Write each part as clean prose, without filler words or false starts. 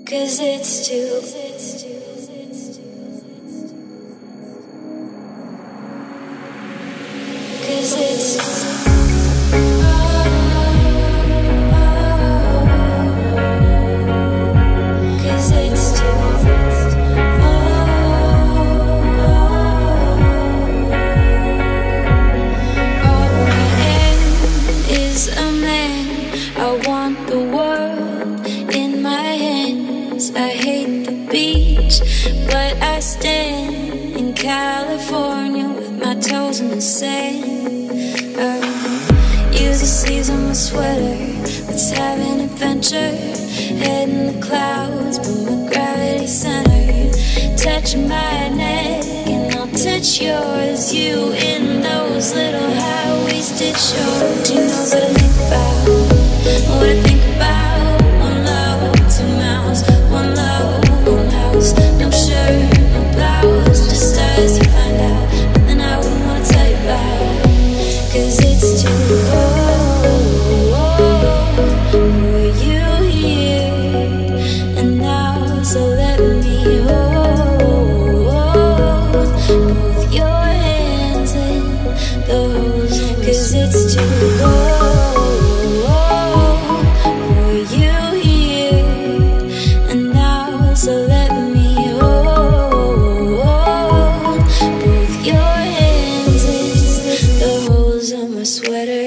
'Cause it's too. 'Cause it's California with my toes in the sand. Use the sleeves on my sweater. Let's have an adventure. Head in the clouds, but my gravity centered. Touch my neck and I'll touch yours. You in those little high-waisted shorts. You know what I think about, what I think about. One love, two mouths. One love, one house. No shirt, no blouse, just us to find out. Nothing I wouldn't wanna tell you about. 'Cause it's too cold for you here and now. So let me hold both your hands in those. 'Cause it's too cold for you here and now. So let me hold both your hands in the holes of my sweater.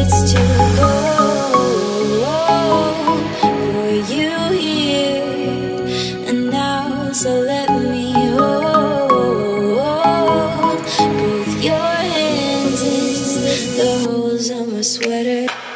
it's too cold for you here and now. So let me hold both your hands in the holes on my sweater.